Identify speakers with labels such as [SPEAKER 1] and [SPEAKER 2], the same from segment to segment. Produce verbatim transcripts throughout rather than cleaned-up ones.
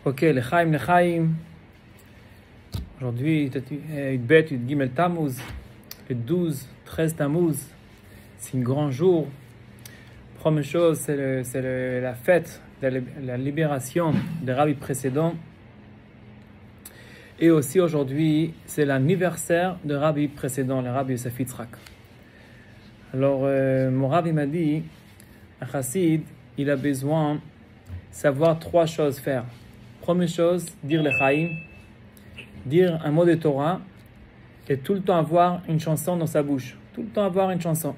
[SPEAKER 1] Ok, l'Echaim, l'Echaim. Aujourd'hui, Yudbet, Yudgimel Tammuz, le douze, treize Tammuz. C'est un grand jour. Première chose, c'est, le, c'est le, la fête de la libération des rabbis précédents. Et aussi aujourd'hui, c'est l'anniversaire de rabbi précédent, le rabbi Yosef Yitzhak. Alors, euh, mon rabbi m'a dit, un chassid, il a besoin de savoir trois choses faire. Première chose, dire le Chaim, dire un mot de Torah et tout le temps avoir une chanson dans sa bouche. Tout le temps avoir une chanson.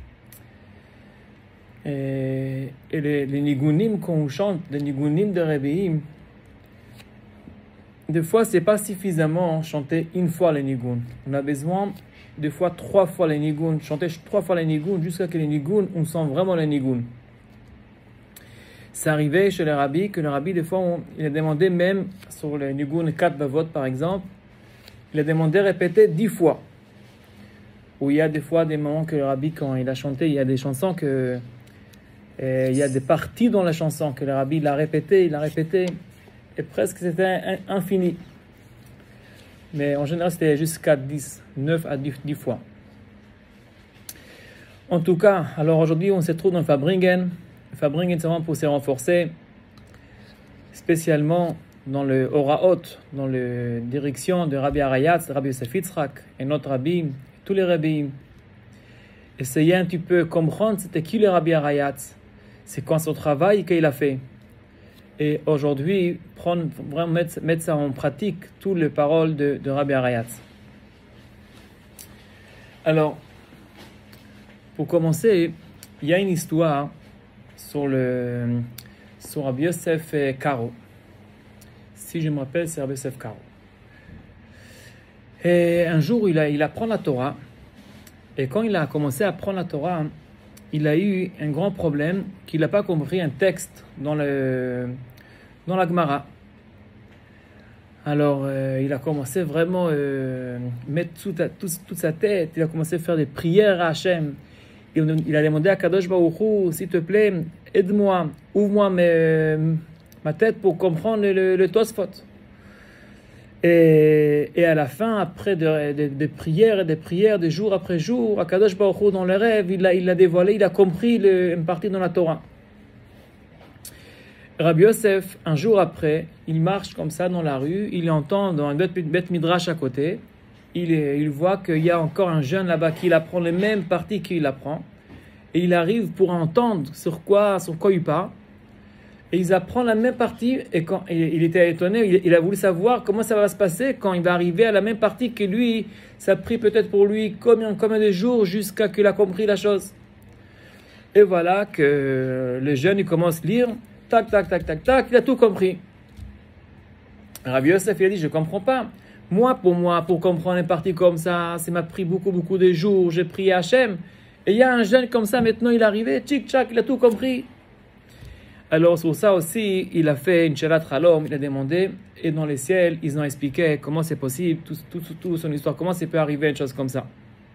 [SPEAKER 1] Et, et les, les nigunim qu'on chante, les nigunim de Rebbeim, des fois, c'est pas suffisamment chanter une fois les nigun. On a besoin, des fois, trois fois les nigun, chanter trois fois les nigun jusqu'à ce que les nigun, on sent vraiment les nigun. C'est arrivé chez les rabbis que le rabbi, des fois, on, il a demandé même sur les nigun quatre bavot, par exemple, il a demandé répéter dix fois. Où il y a des fois des moments que le rabbi, quand il a chanté, il y a des chansons que, et il y a des parties dans la chanson que le rabbi il a répété, il a répété. Et presque c'était infini. Mais en général, c'était jusqu'à dix, neuf à dix, dix fois. En tout cas, alors aujourd'hui, on se trouve dans le Fabringen. Le Fabringen, c'est vraiment pour se renforcer, spécialement dans le Oraot, dans la direction de Rabbi Arayatz, Rabbi Yosef Yitzhak, et notre Rabbi, tous les rabbis. Essayer un petit peu comprendre c'était qui le Rabbi Arayatz, c'est quoi son travail qu'il a fait. Et aujourd'hui, prendre, vraiment mettre, mettre ça en pratique, toutes les paroles de, de Rabbi Arayatz. Alors, pour commencer, il y a une histoire sur, le, sur Rabbi Yosef Karo. Si je me rappelle, c'est Rabbi Yosef Karo. Et un jour, il, a, il apprend la Torah. Et quand il a commencé à apprendre la Torah, il a eu un grand problème qu'il n'a pas compris un texte dans le dans la Gemara. Alors euh, il a commencé vraiment à euh, mettre toute, toute, toute sa tête, il a commencé à faire des prières à Hachem. Et il a demandé à Kadosh Baruch Hu, s'il te plaît, aide-moi, ouvre-moi mes, ma tête pour comprendre le, le Tosfot. Et, et à la fin, après des de, de prières et des prières, de jour après jour, à Kadosh Baruch Hu, dans le rêve, il l'a il a dévoilé, il a compris le, une partie dans la Torah. Rabbi Yosef, un jour après, il marche comme ça dans la rue, il entend dans un bête midrash à côté, il, il voit qu'il y a encore un jeune là-bas qui apprend les mêmes parties qu'il apprend, et il arrive pour entendre sur quoi, sur quoi il parle. Et ils apprennent la même partie, et quand et il était étonné, il, il a voulu savoir comment ça va se passer quand il va arriver à la même partie que lui. Ça a pris peut-être pour lui combien, combien de jours jusqu'à qu'il a compris la chose. Et voilà que le jeune, il commence à lire, tac, tac, tac, tac, tac, il a tout compris. Rabbi Yosef, il a dit, je ne comprends pas. Moi, pour moi, pour comprendre une partie comme ça, ça m'a pris beaucoup, beaucoup de jours, j'ai prié Hachem. Et il y a un jeune comme ça, maintenant il est arrivé, tchic-tchac, il a tout compris. Alors, sur ça aussi, il a fait une shalat halom, il a demandé, et dans les ciels, ils ont expliqué comment c'est possible, toute tout, tout, tout son histoire, comment ça peut arriver une chose comme ça.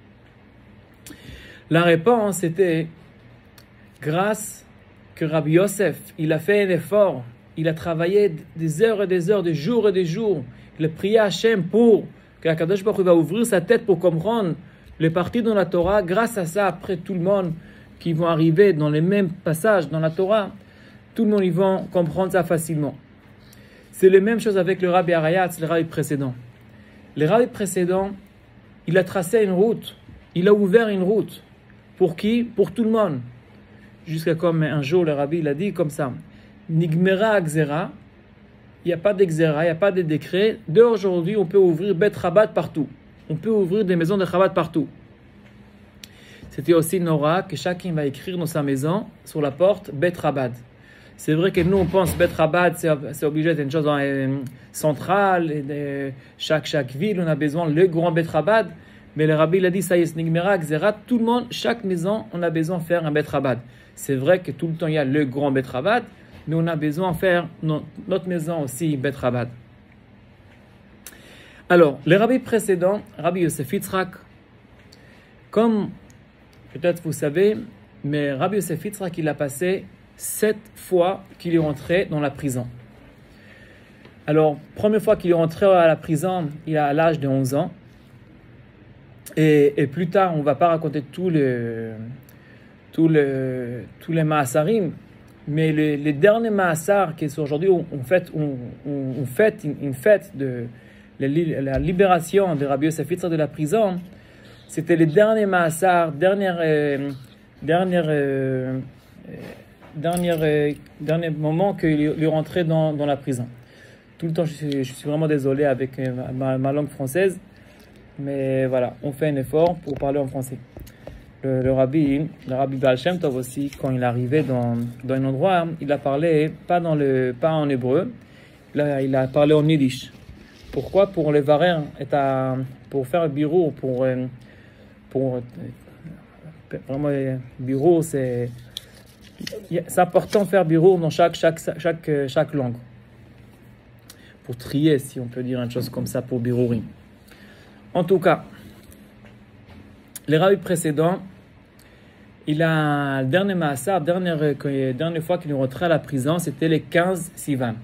[SPEAKER 1] La réponse était, grâce que Rabbi Yosef, il a fait un effort, il a travaillé des heures et des heures, des jours et des jours, il a prié à Hachem pour que la Kadosh Baruch Hu va ouvrir sa tête pour comprendre les parties dans la Torah. Grâce à ça, après tout le monde qui vont arriver dans les mêmes passages dans la Torah, tout le monde, ils vont comprendre ça facilement. C'est la même chose avec le Rabbi Arayatz, le Rabbi précédent. Le Rabbi précédent, il a tracé une route, il a ouvert une route. Pour qui? Pour tout le monde. Jusqu'à comme un jour, le Rabbi, il a dit comme ça, Nigmera Gzera, il n'y a pas d'Exera, il n'y a pas de décret. D'aujourd'hui, on peut ouvrir Bet Chabad partout. On peut ouvrir des maisons de Chabad partout. C'était aussi une aura que chacun va écrire dans sa maison, sur la porte, Bet Chabad. C'est vrai que nous, on pense que Bet Chabad, c'est, c'est obligé d'être une chose euh, centrale. Et de, chaque, chaque ville, on a besoin le grand Bet Chabad. Mais le Rabbi, il a dit, ça y est, Nigmera, Gzera, tout le monde, chaque maison, on a besoin de faire un Bet Chabad. C'est vrai que tout le temps, il y a le grand Bet Chabad, mais on a besoin de faire no, notre maison aussi, Bet Chabad. Alors, le Rabbi précédent, Rabbi Yosef Yitzhak, comme peut-être vous savez, mais Rabbi Yosef Yitzhak, il a passé sept fois qu'il est rentré dans la prison. Alors, première fois qu'il est rentré à la prison, il a à l'âge de onze ans. Et, et plus tard, on ne va pas raconter tout le, tout le, tous les Maasarim, mais les, les derniers Maasar qui sont aujourd'hui, on, on fête, on, on, on fête une, une fête de la, la libération de Rabbi Yosef Yitzhak de la prison. C'était les derniers Maasar, dernière, euh, dernière, euh, dernière, euh, dernier moment qu'il est rentré dans, dans la prison. Tout le temps, je suis, je suis vraiment désolé avec ma, ma langue française, mais voilà, on fait un effort pour parler en français. Le, le rabbi, le rabbi Baal Shem Tov aussi, quand il est arrivé dans, dans un endroit, il a parlé pas, dans le, pas en hébreu, il a, il a parlé en yiddish. Pourquoi? Pour les varers, pour faire birour, pour, pour vraiment, birour, c'est c'est important de faire birour dans chaque, chaque, chaque, chaque langue. Pour trier, si on peut dire une chose comme ça, pour birouri. En tout cas, les rabbis précédents, il a le dernier maassar, dernière, dernière fois qu'il est rentré à la prison, c'était les quinze Sivan.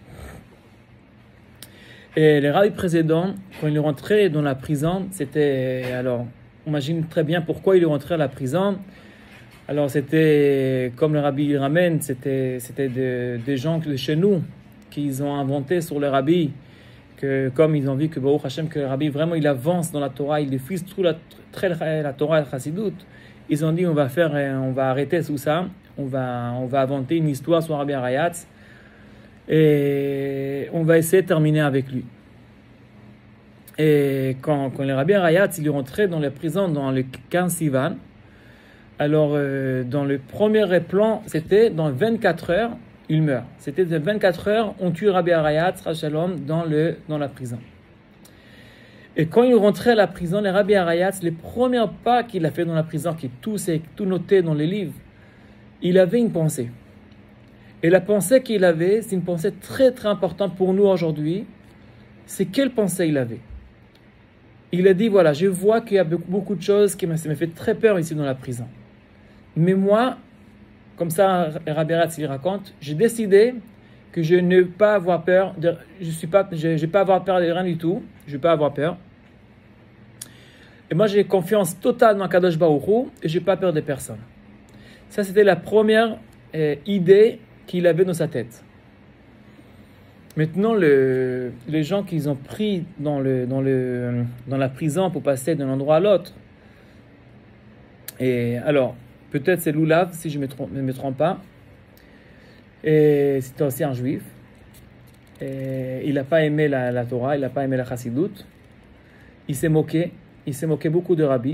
[SPEAKER 1] Et les rabbis précédents, quand il est rentré dans la prison, c'était, alors, on imagine très bien pourquoi il est rentré à la prison. Alors, c'était, comme le rabbi il ramène, c'était, c'était de, des gens de chez nous, qu'ils ont inventé sur le rabbi, que comme ils ont vu que Baruch Hashem, que le rabbi vraiment il avance dans la Torah, il diffuse toute la, très, la Torah et la Chassidut, ils ont dit on va faire, on va arrêter tout ça, on va, on va inventer une histoire sur Rabbi Arayatz et on va essayer de terminer avec lui. Et quand, quand le Rabbi Arayatz il est rentré dans la prison dans le quinze Sivan, alors euh, dans le premier plan, c'était dans vingt-quatre heures, il meurt. C'était de vingt-quatre heures, on tue Rabbi Arayatz, Rachalom, dans, le, dans la prison. Et quand il rentrait à la prison, le Rabbi Arayatz, les premiers pas qu'il a fait dans la prison, qui tout, c'est tout noté dans les livres, il avait une pensée. Et la pensée qu'il avait, c'est une pensée très très importante pour nous aujourd'hui. C'est quelle pensée il avait? Il a dit, voilà, je vois qu'il y a beaucoup de choses qui me, ça me fait très peur ici dans la prison. Mais moi, comme ça, Rabbi Arayatz il raconte, j'ai décidé que je ne vais pas avoir peur, de, je suis pas, je, je vais pas avoir peur de rien du tout, je vais pas avoir peur. Et moi, j'ai confiance totale dans Kadosh Baruch Hu et je n'ai pas peur de personne. Ça, c'était la première euh, idée qu'il avait dans sa tête. Maintenant, le, les gens qu'ils ont pris dans, le, dans, le, dans la prison pour passer d'un endroit à l'autre, et alors, peut-être c'est Lulav, si je ne me, trompe, me trompe pas. Et c'était aussi un juif. Et il n'a pas aimé la, la Torah, il n'a pas aimé la Chassidut. Il s'est moqué. Il s'est moqué beaucoup de Rabbi.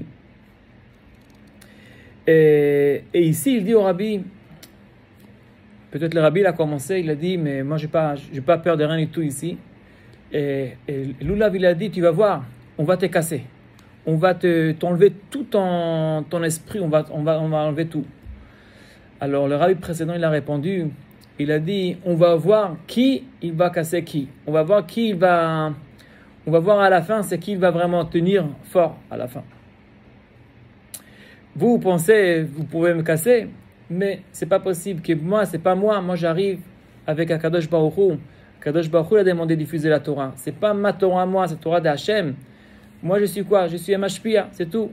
[SPEAKER 1] Et, et ici, il dit au Rabbi, peut-être le Rabbi il a commencé, il a dit, mais moi, je n'ai pas, j'ai pas peur de rien du tout ici. Et, et Lulav, il a dit, tu vas voir, on va te casser. On va te, t'enlever tout ton, ton esprit, on va, on, va, on va enlever tout. Alors, le Rabbi précédent, il a répondu, il a dit, on va voir qui il va casser qui. On va voir qui il va... On va voir à la fin, c'est qui il va vraiment tenir fort à la fin. Vous, vous pensez, vous pouvez me casser, mais c'est pas possible que moi, c'est pas moi. Moi, j'arrive avec Akadosh Baruch Hu. Akadosh Baruch Hu a demandé de diffuser la Torah. C'est pas ma Torah à moi, c'est la Torah d'Hachem. Moi, je suis quoi? Je suis un mashpia, c'est tout.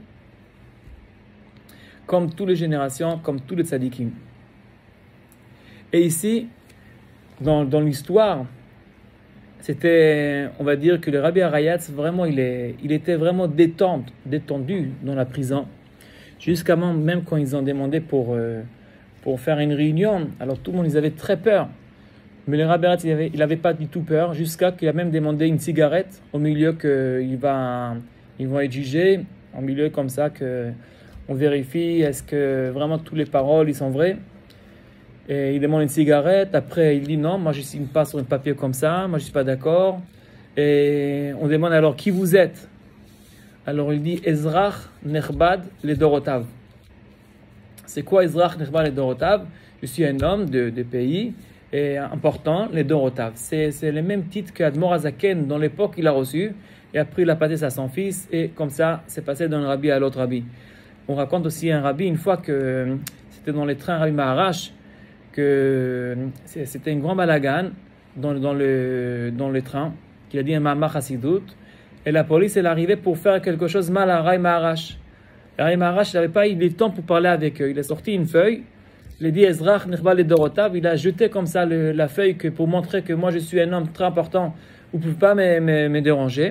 [SPEAKER 1] Comme toutes les générations, comme tous les tzadikim. Et ici, dans, dans l'histoire, c'était, on va dire que le Rabbi Arayatz, vraiment, il, est, il était vraiment détendu, détendu dans la prison. Jusqu'à même quand ils ont demandé pour, euh, pour faire une réunion, alors tout le monde, ils avaient très peur. Mais le Rabbi Arayatz, il n'avait pas du tout peur, jusqu'à qu'il a même demandé une cigarette au milieu qu'ils va, ils vont être jugés, au milieu comme ça, qu'on vérifie est-ce que vraiment toutes les paroles ils sont vraies. Et il demande une cigarette, après il dit non, moi je ne signe pas sur un papier comme ça, moi je ne suis pas d'accord. Et on demande alors qui vous êtes? Alors il dit Ezrach Nechbad le Dorotav. C'est quoi Ezrach Nechbad le Dorotav? Je suis un homme de, de pays et important, les Dorotav. C'est, c'est le même titre qu'Admor Azaken dans l'époque il a reçu, et après il a passé ça à son fils, et comme ça c'est passé d'un rabbi à l'autre rabbi. On raconte aussi un rabbi, une fois que c'était dans les trains Rabbi Maharash, que c'était un grand balagan, dans, dans, le, dans le train, qu'il a dit un Ma'amar Chassidut, et la police est arrivée pour faire quelque chose mal à Rai Maharash. Rai Maharash n'avait pas eu le temps pour parler avec eux. Il a sorti une feuille, il a dit Ezrach Nechbal et Dorotav, il a jeté comme ça le, la feuille que, pour montrer que moi je suis un homme très important, vous ne pouvez pas me, me, me déranger.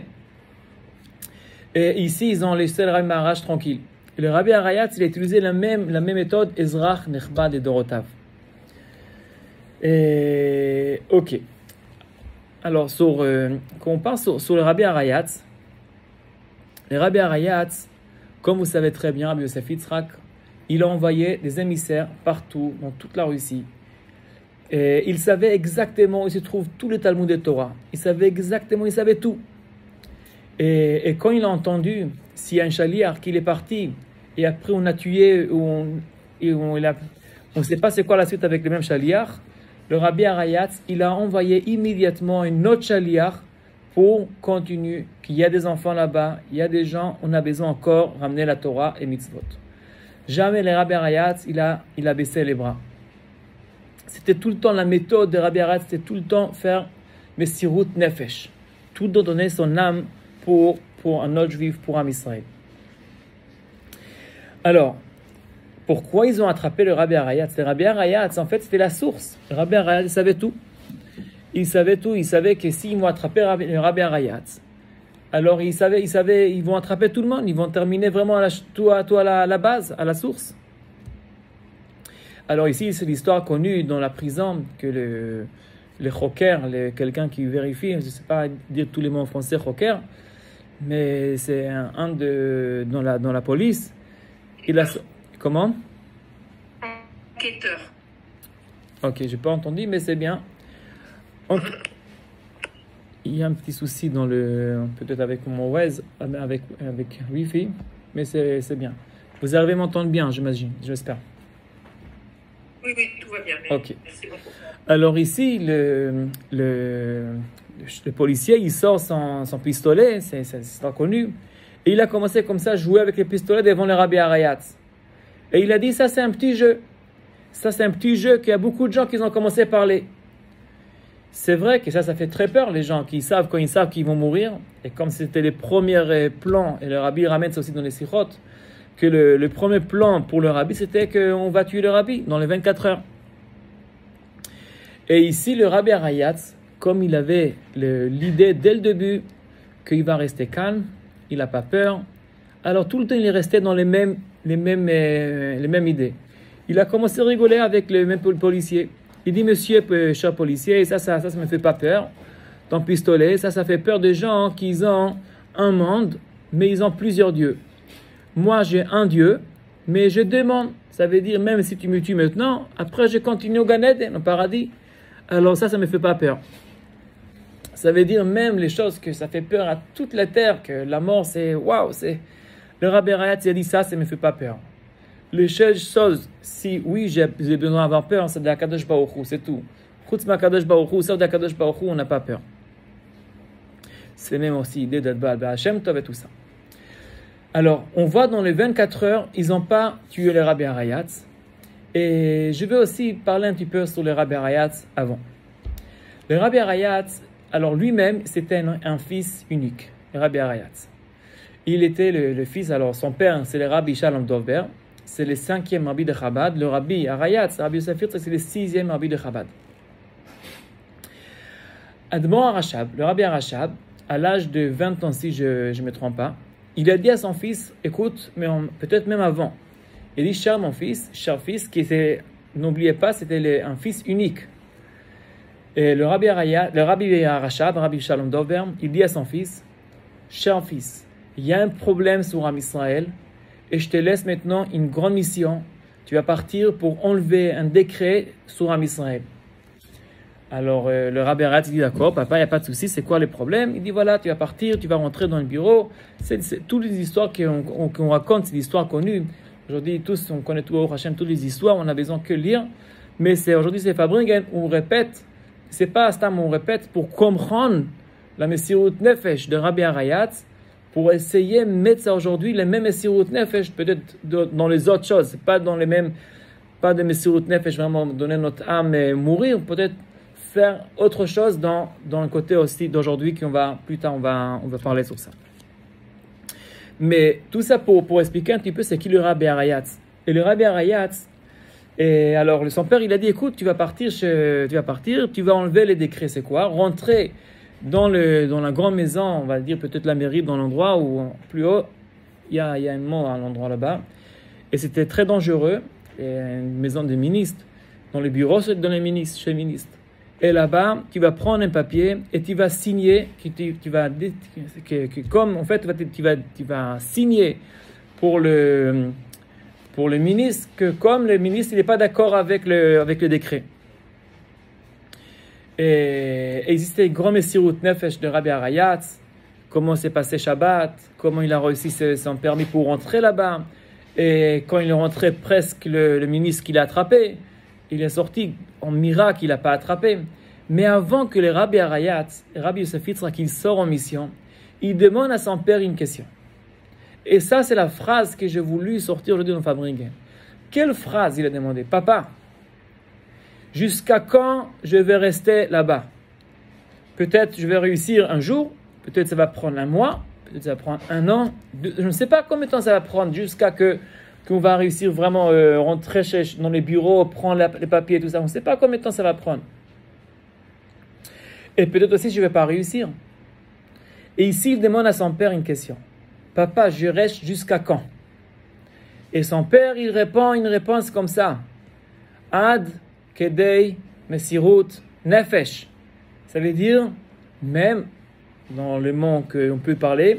[SPEAKER 1] Et ici, ils ont laissé le Rai Maharash tranquille. Et le Rabbi Arayatz, il a utilisé la même, la même méthode, Ezrach Nechbal et Dorotav. Et ok. Alors, sur, euh, quand on parle sur, sur le Rabbi Arayatz, le Rabbi Arayatz, comme vous savez très bien, Rabbi Yosef Yitzhak, il a envoyé des émissaires partout, dans toute la Russie. Et il savait exactement où se trouve tout le Talmud de Torah. Il savait exactement, il savait tout. Et, et quand il a entendu, s'il y a un chaliar qui est parti, et après on a tué, ou on ne sait pas c'est quoi la suite avec le même chaliar, le Rabbi Arayatz, il a envoyé immédiatement une autre chaliar pour continuer, qu'il y a des enfants là-bas, il y a des gens, on a besoin encore de ramener la Torah et mitzvot. Jamais le Rabbi Arayatz, il a, il a baissé les bras. C'était tout le temps la méthode de Rabbi Arayatz, c'était tout le temps faire Messirut Nefesh. Tout donner son âme pour, pour un autre juif, pour un Israël. Alors, pourquoi ils ont attrapé le Rabbi Arayatz? Le Rabbi Arayatz, en fait, c'était la source. Le Rabbi Arayatz, il savait tout. Il savait tout. Il savait que s'ils vont attraper le Rabbi Arayatz, alors il savait, il savait, ils vont attraper tout le monde. Ils vont terminer vraiment à la, tout, à, tout à, la, à la base, à la source. Alors ici, c'est l'histoire connue dans la prison que le, le choker, le, quelqu'un qui vérifie, je ne sais pas dire tous les mots en français, choker, mais c'est un, un de dans la, dans la police. Il a... Comment? Enquêteur. Ok, j'ai pas entendu, mais c'est bien. En... Il y a un petit souci dans le, peut-être avec mon Waze, avec avec Wi-Fi, mais c'est c'est bien. Vous arrivez à m'entendre bien, j'imagine, j'espère.
[SPEAKER 2] Oui, oui, tout va bien.
[SPEAKER 1] Ok. Merci beaucoup. Alors ici, le le, le policier, il sort son, son pistolet, c'est c'est reconnu, et il a commencé comme ça à jouer avec les pistolets devant le Rabbi Arayatz. Et il a dit, ça c'est un petit jeu. Ça c'est un petit jeu qu'il y a beaucoup de gens qui ont commencé à parler. C'est vrai que ça, ça fait très peur, les gens qui savent, quand ils savent qu'ils vont mourir. Et comme c'était les premiers plans, et le Rabbi ramène ça aussi dans les sikhot, que le, le premier plan pour le Rabbi, c'était qu'on va tuer le Rabbi dans les vingt-quatre heures. Et ici, le Rabbi Arayatz, comme il avait l'idée dès le début qu'il va rester calme, il n'a pas peur, alors tout le temps il est resté dans les mêmes, les mêmes, euh, les mêmes idées. Il a commencé à rigoler avec le même policier. Il dit, monsieur, cher policier, ça, ça, ça, ça me fait pas peur. Ton pistolet, ça, ça fait peur des gens qui ont un monde, mais ils ont plusieurs dieux. Moi, j'ai un dieu, mais je demande. Ça veut dire, même si tu me tues maintenant, après je continue au Gan Eden, au paradis. Alors ça, ça me fait pas peur. Ça veut dire même les choses que ça fait peur à toute la terre, que la mort, c'est waouh, c'est... Le Rabbi Arayatz, il a dit ça, ça me fait pas peur. Les choses, si oui, j'ai besoin d'avoir peur, c'est de la Kadosh Baruch Hu, c'est tout. Chutz ma Kadosh Baruch Hu, c'est de la Kadosh Baruch Hu, on n'a pas peur. C'est même aussi l'idée d'être Baal Ba'Hashem Tov et tout ça. Alors, on voit dans les vingt-quatre heures, ils n'ont pas tué le Rabbi Arayatz. Et je vais aussi parler un petit peu sur le Rabbi Arayatz avant. Le Rabbi Arayatz, alors lui-même, c'était un, un fils unique, le Rabbi Arayatz. Il était le, le fils, alors son père, c'est le Rabbi Shalom Dovber, c'est le cinquième Rabbi de Chabad. Le Rabbi Arayatz, Rabbi Yosef Yitzhak, c'est le sixième Rabbi de Chabad. Admon Arashab, le Rabbi Arashab, à l'âge de vingt ans, si je ne me trompe pas, il a dit à son fils, écoute, mais peut-être même avant, il dit, cher mon fils, cher fils, qui était, n'oubliez pas, c'était le, un fils unique. Et le Rabbi Arayatz, le Rabbi Arashab, Rabbi Shalom Dovber, il dit à son fils, cher fils, il y a un problème sur Am Israël, et je te laisse maintenant une grande mission. Tu vas partir pour enlever un décret sur Am Israël. Alors euh, le Rabbi Arayatz dit, d'accord, papa, il n'y a pas de souci, c'est quoi le problème? Il dit, voilà, tu vas partir, tu vas rentrer dans le bureau. C'est, c'est toutes les histoires qu'on, on, qu'on raconte, c'est des histoires connues. Aujourd'hui, tous, on connaît tout au Hachem, toutes les histoires, on a besoin que lire. Mais c'est, aujourd'hui, c'est Fabringen, on répète. C'est pas Stam, on répète pour comprendre la Messirut Nefesh de Rabbi Arayatz, pour essayer de mettre ça aujourd'hui, les mêmes Messirut Nefesh, peut-être dans les autres choses, c'est pas dans les mêmes, pas de Messirut Nefesh, vraiment donner notre âme et mourir, peut-être faire autre chose dans, dans le côté aussi d'aujourd'hui, qu'on va, plus tard on va, on va parler sur ça. Mais tout ça pour, pour expliquer un petit peu c'est qui le Rabbi Arayatz. Et le Rabbi Arayatz, et alors son père il a dit écoute, tu vas partir, chez, tu vas partir, tu vas enlever les décrets, c'est quoi? Rentrer dans, le, dans la grande maison, on va dire peut-être la mairie, dans l'endroit où plus haut, il y a, il y a un mot à l'endroit là-bas. Et c'était très dangereux, et une maison de ministres. Dans les bureaux, c'est dans les ministres, chez les ministres. Et là-bas, tu vas prendre un papier et tu vas signer, que tu, tu vas, que, que, comme en fait, tu vas, tu vas signer pour le, pour le ministre que comme le ministre n'est pas d'accord avec le, avec le décret. Et existait une grande Messirut Nefesh de Rabbi Arayatz, comment s'est passé Shabbat, comment il a réussi son permis pour rentrer là-bas. Et quand il est rentré, presque le, le ministre qui l'a attrapé, il est sorti en miracle, il n'a pas attrapé. Mais avant que le Rabbi Arayatz, Rabbi Yosef Yitzhak, qu'il sort en mission, il demande à son père une question. Et ça, c'est la phrase que j'ai voulu sortir aujourd'hui dans Fabrique. Quelle phrase il a demandé? Papa, jusqu'à quand je vais rester là-bas? Peut-être je vais réussir un jour, peut-être ça va prendre un mois, peut-être ça va prendre un an. Deux, je ne sais pas combien de temps ça va prendre jusqu'à que qu'on va réussir vraiment euh, rentrer chez, dans les bureaux, prendre la, les papiers et tout ça. On ne sait pas combien de temps ça va prendre. Et peut-être aussi je ne vais pas réussir. Et ici, il demande à son père une question. Papa, je reste jusqu'à quand? Et son père, il répond une réponse comme ça. Ad kedei mesirut nefesh. Ça veut dire, même dans le monde qu'on peut parler,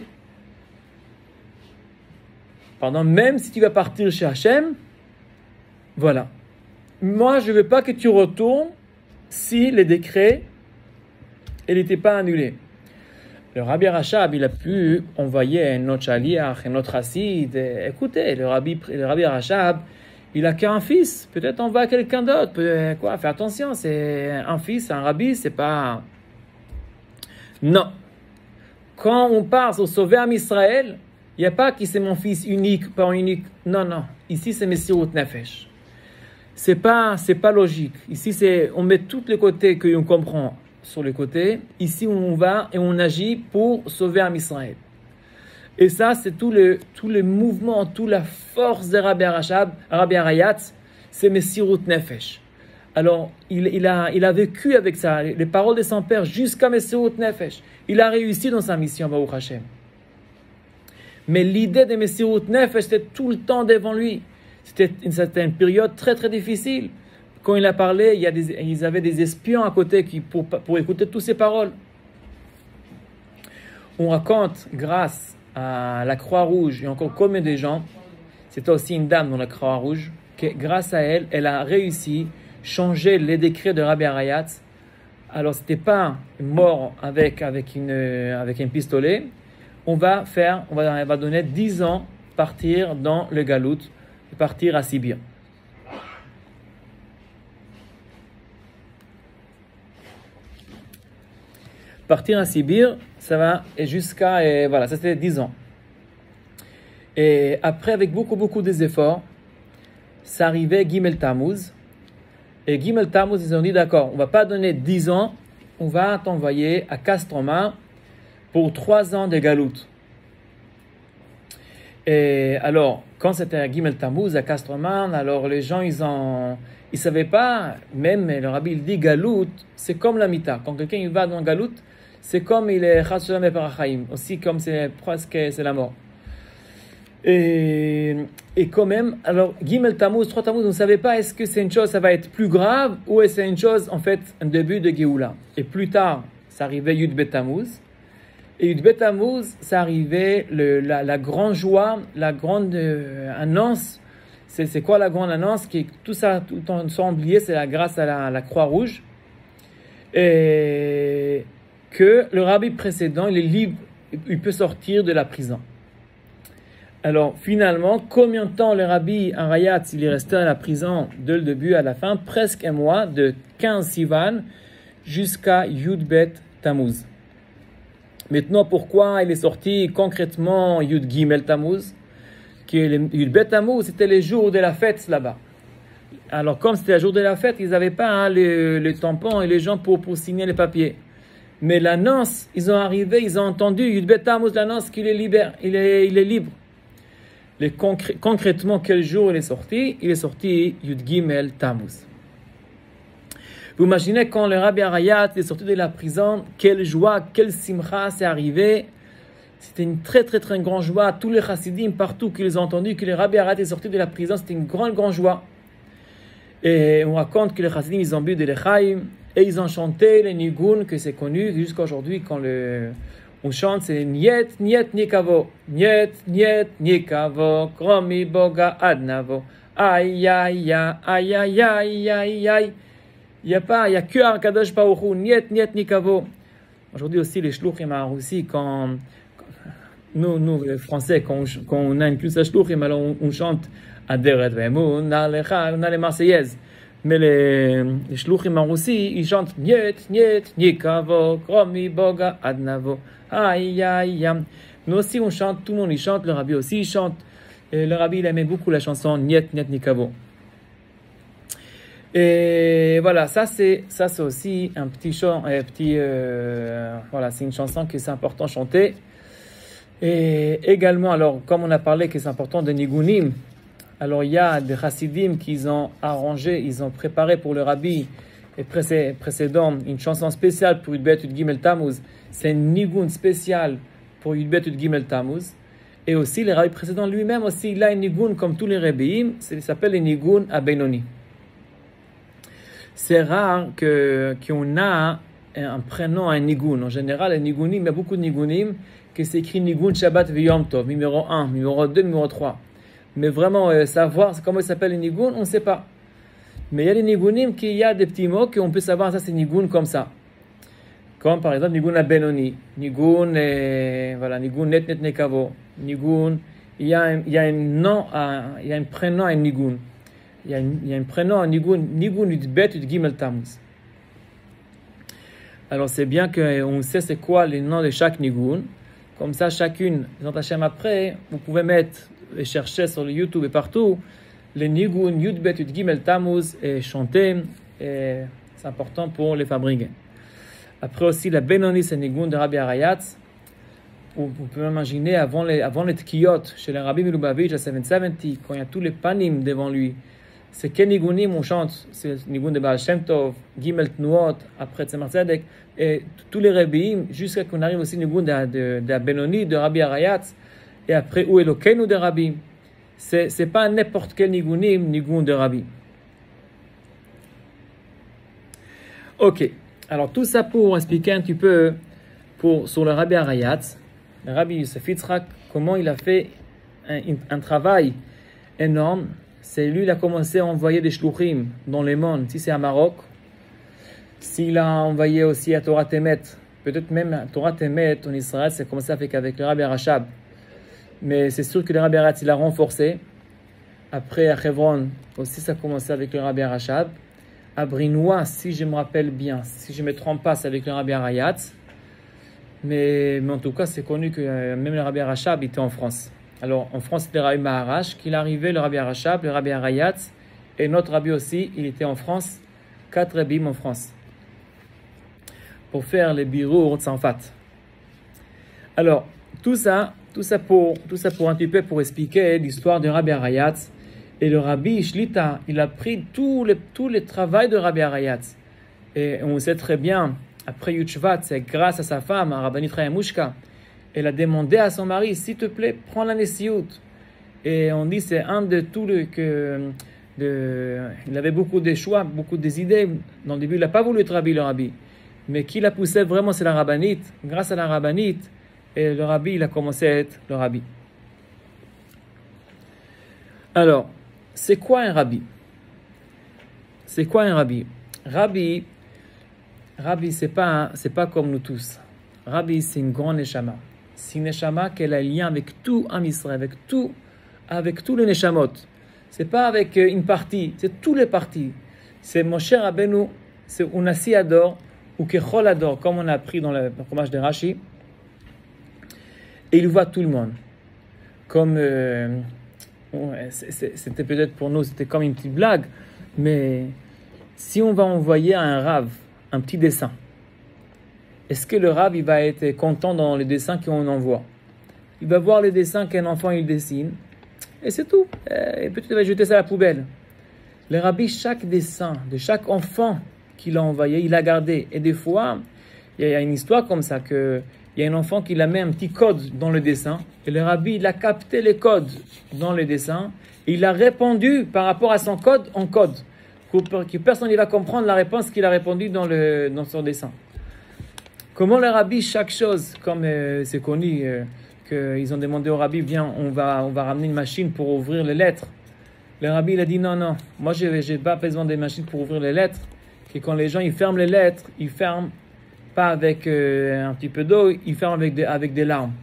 [SPEAKER 1] pardon, même si tu vas partir chez Hachem, voilà. Moi, je ne veux pas que tu retournes si le décret n'était pas annulé. Le Rabbi Rachab, il a pu envoyer un autre chaliach, un autre assid. Écoutez, le Rabbi, le Rabbi Rachab, il a qu'un fils. Peut-être on va quelqu'un d'autre. Quoi, fais attention, c'est un fils, un rabbi, c'est pas... Non. Quand on parle au sauver en Israël, il n'y a pas qui c'est mon fils unique, pas unique. Non, non. Ici, c'est Messirut Nefesh. C'est pas, c'est pas logique. Ici, c'est, on met tous les côtés qu'on comprend sur les côtés. Ici, on va et on agit pour sauver en Israël. Et ça, c'est tout le, tout le mouvement, toute la force de Rabbi Rachab, Rabbi Arayatz, c'est Messirut Nefesh. Alors, il, il, a, il a vécu avec ça, les paroles de son père, jusqu'à Messirut Nefesh. Il a réussi dans sa mission, Baruch Hashem. Mais l'idée de Messirut Nefesh, c'était tout le temps devant lui. C'était une, c'était une période très très difficile. Quand il a parlé, il y a des, ils avaient des espions à côté qui, pour, pour écouter toutes ces paroles. On raconte, grâce à la Croix-Rouge, et encore combien de gens, c'était aussi une dame dans la Croix-Rouge, que grâce à elle, elle a réussi à changer les décrets de Rabbi Arayatz. Alors, ce n'était pas mort avec, avec, une, avec un pistolet. On va faire, on va, on va donner dix ans partir dans le Galout, partir à Sibir. Partir à Sibir, ça va jusqu'à, et voilà, ça c'était dix ans. Et après, avec beaucoup, beaucoup d'efforts, ça arrivait Gimel Tammuz. Et Gimel Tammuz, ils ont dit, d'accord, on ne va pas donner dix ans, on va t'envoyer à Castroma pour trois ans de Galout. Et alors, quand c'était à Gimel Tammuz, à Castroma, alors les gens, ils ont... Ils ne savaient pas, même le Rabbi, il dit Galout, c'est comme la Mita. Quand quelqu'un il va dans Galout, c'est comme il est Chashulam et Parachaim, aussi comme c'est presque c'est la mort. Et, et quand même, alors Gimel Tammuz, trois Tammuz, on ne savait pas est-ce que c'est une chose, ça va être plus grave, ou est-ce que c'est une chose, en fait, un début de Géoula. Et plus tard, ça arrivait Yud Bet Tammuz. Et Yud Bet Tammuz, ça arrivait le, la, la grande joie, la grande euh, annonce. C'est, c'est quoi la grande annonce? Qui, tout ça, tout le temps, sans oublier, c'est la grâce à la, la Croix-Rouge. Et que le rabbi précédent, il est libre, il peut sortir de la prison. Alors, finalement, combien de temps le rabbi Arayatz, il est resté à la prison de le début à la fin? Presque un mois, de quinze Sivan jusqu'à Yud Bet Tammuz. Maintenant, pourquoi il est sorti concrètement Yud Gimel Tammuz? Que Yud Bet Tammuz, c'était les jours de la fête là-bas. Alors, comme c'était le jour de la fête, ils n'avaient pas hein, les, les tampons et les gens pour, pour signer les papiers. Mais l'annonce, ils ont arrivé, ils ont entendu, Yudbet Tammuz, l'annonce qu'il est libre. Il est, il est libre. Les concré- concrètement, quel jour il est sorti? Il est sorti Yud Gimel Tammuz. Vous imaginez quand le Rabbi Arayat est sorti de la prison, quelle joie, quelle simcha c'est arrivé. C'était une très très très grande joie. Tous les chassidim partout qu'ils ont entendu que le Rabbi Arayat est sorti de la prison, c'était une grande grande joie. Et on raconte que les chassidim ils ont bu de l'echaim et ils ont chanté les nigun que c'est connu jusqu'à aujourd'hui quand le on chante c'est Niet Niet Nikavo Niet Niet Nikavo Kromi Boga Adnavo aïe aïe aïe aïe aïe aïe aïe. Il n'y a pas, il n'y a que Akadosh Baruch Hu, Niet, Niet, Nikavo. Aujourd'hui aussi, les shluchim en Russie, quand, quand nous, nous, les Français, quand on, quand on a une plus à shluchim, alors on, on chante Aderet Ve'emun, on a les Marseillaises. Mais les, les shluchim en Russie, ils chantent Niet, Niet, Nikavo, Kromi, Boga, Adnavo, aïe, aïe, aïe. Nous aussi, on chante, tout le monde y chante, le Rabbi aussi il chante. Et le Rabbi, il aimait beaucoup la chanson Niet, Niet, Nikavo. Et voilà, ça c'est ça c'est aussi un petit chant, un petit euh, voilà, c'est une chanson que c'est important de chanter. Et également, alors comme on a parlé que c'est important de nigunim, alors il y a des chassidim qu'ils ont arrangé, ils ont préparé pour le rabbi et précé, précédent une chanson spéciale pour Yudbet Yud Gimel Tammuz. C'est une nigun spéciale pour Yudbet Yud Gimel Tammuz. Et aussi le rabbi précédent lui-même aussi il a une nigun comme tous les rabbiim, ça s'appelle les nigun à Benoni. C'est rare que, qu'on a un prénom, un nigun. En général, les nigunim, il y a beaucoup de nigunim qui s'écrit nigun Shabbat V'Yom Tov, numéro un, numéro deux, numéro trois. Mais vraiment, euh, savoir comment il s'appelle les nigun, on ne sait pas. Mais il y a des nigunim qui, il y a des petits mots qu'on peut savoir, ça c'est nigun comme ça. Comme par exemple, nigun à Benoni, nigun, euh, voilà, nigun Net Net Nekavo, nigun, il y a un, il y a un nom, à, il y a un prénom à un nigun. Il y, a une, il y a un prénom à Nigun, Nigun Yudbet Yud Gimel Tammuz. Alors c'est bien qu'on sait c'est quoi les noms de chaque Nigun. Comme ça, chacune, dans Hachem après, vous pouvez mettre et chercher sur le YouTube et partout les Nigun Yudbet Yud Gimel Tammuz et chanter. Et c'est important pour les fabriquer. Après aussi, la Benoni, c'est Nigun de Rabbi Arayat. Vous, vous pouvez imaginer avant les, avant les Tkiyot, chez le Rabbi Milubavitch à sept cent soixante, quand il y a tous les panim devant lui. C'est quel nigunim on chante? C'est nigun de Baal Shem Tov, Gimel Tnuot, après Tzemar Tzedek, et tous les Rebbeim, jusqu'à qu'on arrive aussi nigun de, de, de Benoni, de Rabbi Arayat, et après ou Elokeinu de Rabbi. C'est, c'est pas n'importe quel nigunim, nigun de Rabbi. Ok, alors tout ça pour expliquer un petit peu pour, sur le Rabbi Arayat, le Rabbi Yosef Yitzhak, comment il a fait un, un travail énorme. C'est lui qui a commencé à envoyer des shluchim dans le monde. Si c'est à Maroc, s'il a envoyé aussi à Torah Temet, peut-être même à Torah Temet en Israël, c'est commencé avec, avec le Rabbi Arashab. Mais c'est sûr que le Rabbi Arayat, il a renforcé. Après, à Hebron, aussi, ça a commencé avec le Rabbi Arashab. À Brinois, si je me rappelle bien, si je ne me trompe pas, c'est avec le Rabbi Arayat. Mais, mais en tout cas, c'est connu que euh, même le Rabbi Arashab était en France. Alors, en France, c'était le Rabbi Maharash, qu'il arrivait, le Rabbi Arashab, le Rabbi Arayat, et notre Rabbi aussi, il était en France, quatre rabbis en France, pour faire les birours de Sanfat. Alors, tout ça, tout ça pour, tout ça pour un petit peu pour expliquer l'histoire du Rabbi Arayat. Et le Rabbi Shlita, il a pris tout le, tout le travail de Rabbi Arayat. Et on sait très bien, après Yud Shvat, c'est grâce à sa femme, à Rabbanit Chaya Mushka, elle a demandé à son mari, s'il te plaît, prends la Nessiout. Et on dit, c'est un de tous les que, de, il avait beaucoup de choix, beaucoup d'idées. Dans le début, il n'a pas voulu être rabbi, le rabbi. Mais qui l'a poussé vraiment, c'est la rabbinite. Grâce à la rabbinite, et le rabbi, il a commencé à être le rabbi. Alors, c'est quoi un rabbi? C'est quoi un rabbi? Rabbi, rabbi, c'est pas, c'est pas comme nous tous. Rabbi, c'est une grande neshama. C'est une neshama qui a un lien avec tout Am Israël, avec tout, avec tous les neshamot. C'est pas avec une partie, c'est tous les parties. C'est Moshe Rabbeinu, c'est Unasi Ador, ou Kechol Ador, comme on a appris dans le fromage de Rashi. Et il voit tout le monde. Comme, euh, c'était peut-être pour nous, c'était comme une petite blague, Mais si on va envoyer à un rave un petit dessin, est-ce que le rave il va être content dans les dessins qu'on envoie? Il va voir les dessins qu'un enfant il dessine, et c'est tout. Et peut-être il va jeter ça à la poubelle. Le rabbi, chaque dessin de chaque enfant qu'il a envoyé, il a gardé. Et des fois, il y a une histoire comme ça, que il y a un enfant qui a mis un petit code dans le dessin, et le rabbi, il a capté les codes dans le dessin, et il a répondu par rapport à son code en code, pour que personne ne va comprendre la réponse qu'il a répondu dans, le, dans son dessin. Comment le rabbi, chaque chose, comme euh, c'est connu, euh, qu'ils ont demandé au rabbi, viens, on va, on va ramener une machine pour ouvrir les lettres. Le rabbi, il a dit, non, non, moi, je n'ai pas besoin de machines pour ouvrir les lettres, que quand les gens, ils ferment les lettres, ils ferment pas avec euh, un petit peu d'eau, ils ferment avec des, avec des larmes.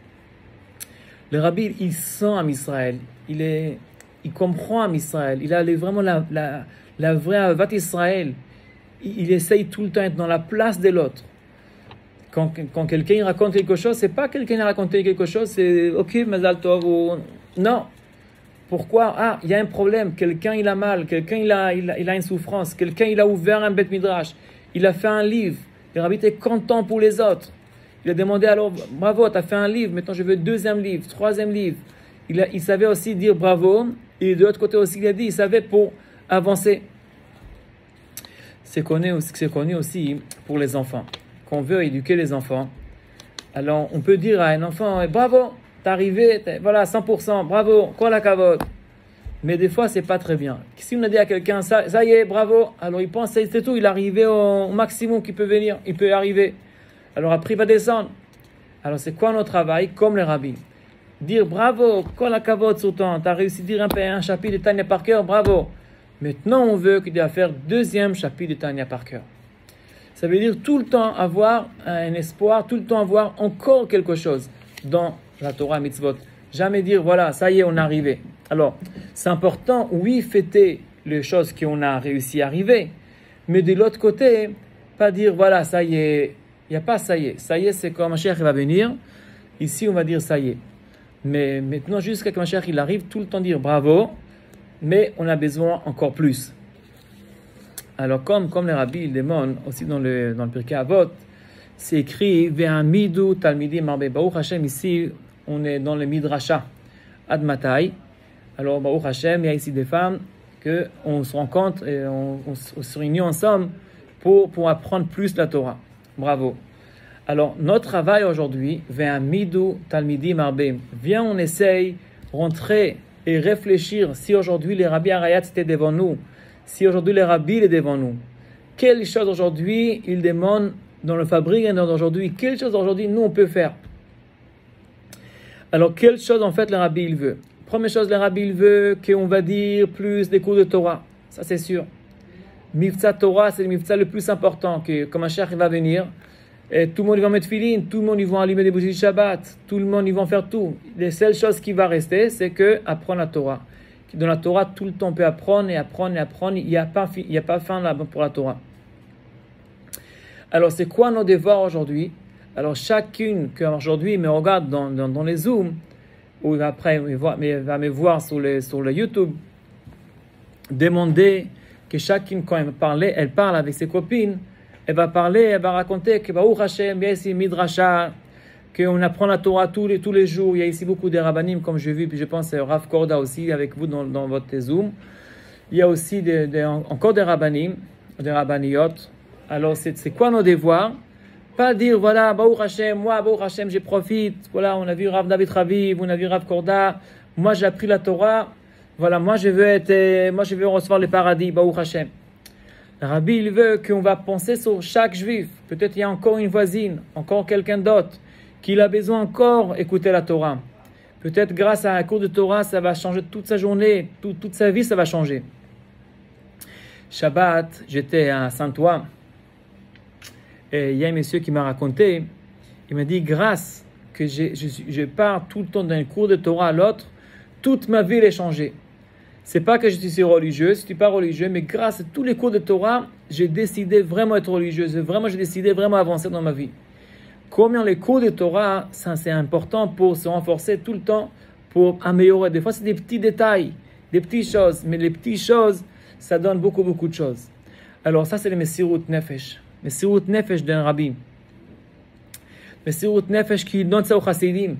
[SPEAKER 1] Le rabbi, il sent à Israël, il, est, il comprend à Israël, il a les, vraiment la, la, la vraie Avat Israël. Il, il essaye tout le temps d'être dans la place de l'autre. Quand, quand quelqu'un raconte quelque chose, c'est pas quelqu'un qui a raconté quelque chose, c'est ok, Mazal Tov, ou non. Pourquoi? Ah, il y a un problème, quelqu'un il a mal, quelqu'un il a, il a, il a une souffrance, quelqu'un il a ouvert un Beth Midrash, il a fait un livre. Le rabbi était content pour les autres. Il a demandé alors, bravo, tu as fait un livre, maintenant je veux deuxième livre, troisième livre. Il, a, il savait aussi dire bravo, et de l'autre côté aussi, il a dit, il savait pour avancer. C'est connu aussi, c'est connu aussi pour les enfants. Quand on veut éduquer les enfants, alors on peut dire à un enfant, bravo, t'es arrivé, t'es, voilà, cent pour cent, bravo, quoi la cavote. Mais des fois, c'est pas très bien. Si on a dit à quelqu'un, ça, ça y est, bravo, alors il pense, c'est tout, il est arrivé au maximum qu'il peut venir, il peut y arriver. Alors après, il va descendre. Alors c'est quoi notre travail? Comme les rabbins. Dire bravo, quoi la cavote sur ton, t'as réussi à dire un, un chapitre de Tanya par cœur, bravo. Maintenant, on veut qu'il doit faire deuxième chapitre de Tanya par cœur. Ça veut dire tout le temps avoir un espoir, tout le temps avoir encore quelque chose dans la Torah mitzvot. Jamais dire, voilà, ça y est, on est arrivé. Alors, c'est important, oui, fêter les choses qu'on a réussi à arriver, mais de l'autre côté, pas dire, voilà, ça y est, il n'y a pas ça y est. Ça y est, c'est quand Mashiach va venir. Ici, on va dire ça y est. Mais maintenant, jusqu'à que Mashiach il arrive, tout le temps dire bravo, mais on a besoin encore plus. Alors, comme, comme les rabbis, ils demandent aussi dans le, dans le Pirkei Avot, c'est écrit Ve'amidu talmidim marbe. Baruch Hashem, ici, on est dans le Midrasha, Ad Matai. Alors, Baruch Hashem, il y a ici des femmes qu'on se rencontre et on, on, on se réunit ensemble pour, pour apprendre plus la Torah. Bravo. Alors, notre travail aujourd'hui, Ve'amidu talmidim marbe. Viens, on essaye rentrer et réfléchir si aujourd'hui les rabbis Arayat étaient devant nous. Si aujourd'hui le rabbi est devant nous, quelle chose aujourd'hui il demande dans le fabrique d'aujourd'hui, quelle chose aujourd'hui nous on peut faire? Alors quelle chose en fait le rabbi il veut? Première chose, le rabbi il veut qu'on va dire plus des cours de Torah, ça c'est sûr. Mifza Torah c'est le mifza le plus important, que comme un cher il va venir, et tout le monde il va mettre filin, tout le monde ils vont allumer des bougies de Shabbat, tout le monde ils vont faire tout. Les seules choses qui va rester c'est que apprendre la Torah. Dans la Torah, tout le temps, on peut apprendre et apprendre et apprendre. Il n'y a pas, il n'y a pas fin là pour la Torah. Alors, c'est quoi nos devoirs aujourd'hui? Alors, chacune qui aujourd'hui me regarde dans, dans, dans les Zooms, ou après il va, il va me voir sur le, sur le YouTube, demander que chacune, quand elle parle, elle parle avec ses copines, elle va parler, elle va raconter que Baruch Hashem, il y a ici Midrasha, qu'on apprend la Torah tous les, tous les jours. Il y a ici beaucoup de rabbanim, comme je vis, puis je pense Rav Korda aussi avec vous dans, dans votre Zoom. Il y a aussi de, de, encore des rabbanim, des rabbaniot. Alors, c'est, c'est quoi nos devoirs? Pas dire, voilà, Baruch Hashem, moi, Baruch Hashem, je profite. Voilà, on a vu Rav David Raviv, on a vu Rav Korda. Moi, j'ai appris la Torah. Voilà, moi, je veux être, moi, je veux recevoir le paradis, Baruch Hashem. Le rabbi, il veut qu'on va penser sur chaque juif. Peut-être il y a encore une voisine, encore quelqu'un d'autre, qu'il a besoin encore d'écouter la Torah. Peut-être grâce à un cours de Torah, ça va changer toute sa journée, tout, toute sa vie, ça va changer. Shabbat, j'étais à Saint-Ouen, et il y a un monsieur qui m'a raconté, il m'a dit, grâce que j'ai, je, je pars tout le temps d'un cours de Torah à l'autre, toute ma vie elle est changée. C'est pas que je suis religieux, je suis pas religieux, mais grâce à tous les cours de Torah, j'ai décidé vraiment être religieux, vraiment j'ai décidé vraiment avancer dans ma vie. Combien les cours de Torah, ça c'est important pour se renforcer tout le temps, pour améliorer. Des fois, c'est des petits détails, des petites choses, mais les petites choses, ça donne beaucoup, beaucoup de choses. Alors ça, c'est le Messirut Nefesh. Messirut Nefesh d'un rabbi. Messirut Nefesh qui donne ça aux chassidim.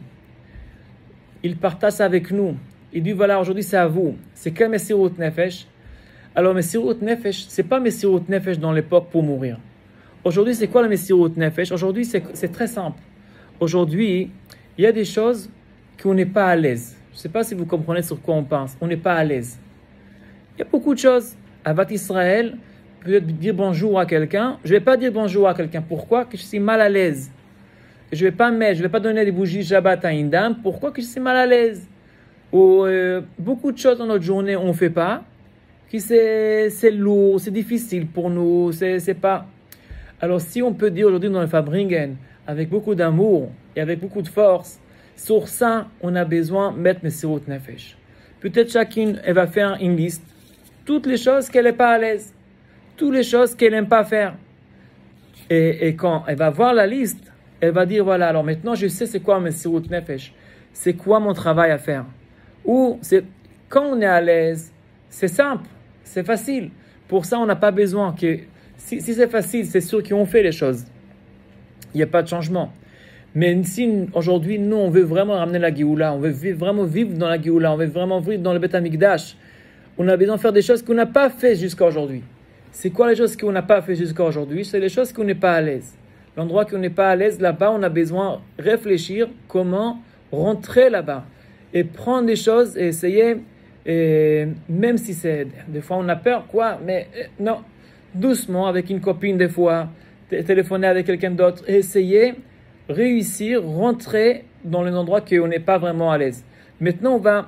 [SPEAKER 1] Il partage ça avec nous. Il dit, voilà, aujourd'hui c'est à vous. C'est quel Messirut Nefesh? Alors, Messirut Nefesh, c'est pas Messirut Nefesh dans l'époque pour mourir. Aujourd'hui, c'est quoi le Messirut Nefesh? Aujourd'hui, c'est, c'est très simple. Aujourd'hui, il y a des choses qu'on n'est pas à l'aise. Je ne sais pas si vous comprenez sur quoi on pense. On n'est pas à l'aise. Il y a beaucoup de choses. Avat Israël, peut-être dire bonjour à quelqu'un. Je ne vais pas dire bonjour à quelqu'un. Pourquoi? Que je suis mal à l'aise. Je ne vais pas mettre, je vais pas donner des bougies Shabbat à une dame. Pourquoi? Que je suis mal à l'aise. Ou euh, beaucoup de choses dans notre journée, on ne fait pas. Que c'est, c'est lourd, c'est difficile pour nous. C'est, c'est pas... Alors, si on peut dire aujourd'hui dans le Fabringen, avec beaucoup d'amour et avec beaucoup de force, sur ça, on a besoin de mettre Messirut Nefesh. Peut-être chacune, elle va faire une liste. Toutes les choses qu'elle n'est pas à l'aise. Toutes les choses qu'elle n'aime pas faire. Et, et quand elle va voir la liste, elle va dire, voilà, alors maintenant je sais c'est quoi Messirut Nefesh. C'est quoi mon travail à faire. Ou, c'est, quand on est à l'aise, c'est simple, c'est facile. Pour ça, on n'a pas besoin que... Si, si c'est facile, c'est sûr qu'on fait les choses. Il n'y a pas de changement. Mais si aujourd'hui, nous, on veut vraiment ramener la Géoula, on veut vivre, vraiment vivre dans la Géoula, on veut vraiment vivre dans le Beth Amikdash, on a besoin de faire des choses qu'on n'a pas fait jusqu'à aujourd'hui. C'est quoi les choses qu'on n'a pas fait jusqu'à aujourd'hui? C'est les choses qu'on n'est pas à l'aise. L'endroit qu'on n'est pas à l'aise, là-bas, on a besoin de réfléchir comment rentrer là-bas. Et prendre des choses et essayer, et même si c'est... Des fois, on a peur, quoi, mais non. Doucement, avec une copine des fois, t- téléphoner avec quelqu'un d'autre, et essayer, réussir, rentrer dans un endroit où on n'est pas vraiment à l'aise. Maintenant, on va,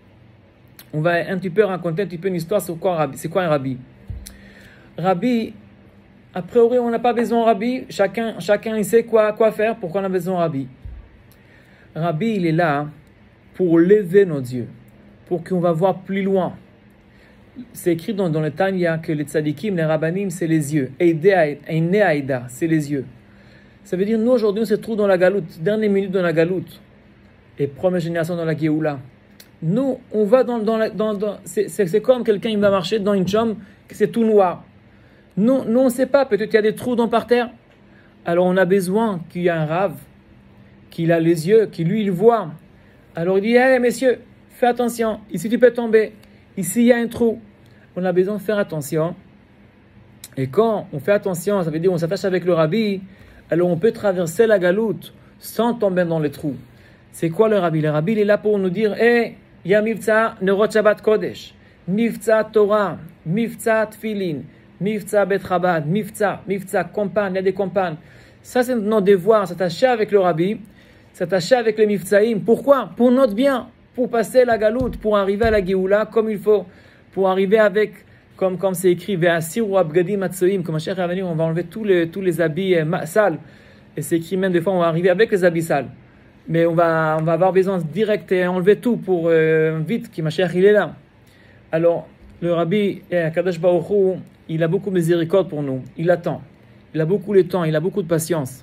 [SPEAKER 1] on va un petit peu raconter un petit peu une histoire sur quoi rabbi. C'est quoi un rabbi? Rabbi, a priori, on n'a pas besoin de rabbi. Chacun, chacun il sait quoi, quoi faire, pourquoi on a besoin de rabbi. Rabbi, il est là pour lever nos yeux, pour qu'on va voir plus loin. C'est écrit dans, dans le Tanya que les tzadikim, les rabbanim, c'est les yeux. Einé Aïda, c'est les yeux. Ça veut dire, nous aujourd'hui, on se trouve dans la galoute, dernière minute dans la galoute, et première génération dans la Géoula. Nous, on va dans, dans la... Dans, dans, c'est, c'est, c'est comme quelqu'un qui va marcher dans une chambre, que c'est tout noir. Nous, nous on ne sait pas, peut-être qu'il y a des trous dans par terre. Alors on a besoin qu'il y ait un rave, qu'il a les yeux, qui lui, il voit. Alors il dit, hé hey, messieurs, fais attention, ici tu peux tomber. Ici, il y a un trou. On a besoin de faire attention. Et quand on fait attention, ça veut dire on s'attache avec le rabbi, alors on peut traverser la galoute sans tomber dans les trous. C'est quoi le rabbi? Le rabbi, il est là pour nous dire, hé, hey, il y a Mivtza Nerot Shabbat Kodesh, Mivtza Torah, Mivtza Tfilin, Mivtza Bet Chabad, Mivtza, Mivtza, compagne, il y a des compagnes. Ça, c'est notre devoir, s'attacher avec le rabbi, s'attacher avec les Mivtzaïm. Pourquoi? Pour notre bien. Pour passer la galoute, pour arriver à la Géoula comme il faut, pour arriver avec, comme, comme c'est écrit, Ve'asir ou abgadim matzoim, comme un cher avenir, on va enlever tous les, tous les habits euh, sales. Et c'est écrit même des fois, on va arriver avec les habits sales. Mais on va, on va avoir besoin direct et enlever tout pour euh, vite, qui ma chère, il est là. Alors, le rabbi, eh, Kadosh Baruch Hu, il a beaucoup de miséricorde pour nous. Il attend. Il a beaucoup de temps, il a beaucoup de patience.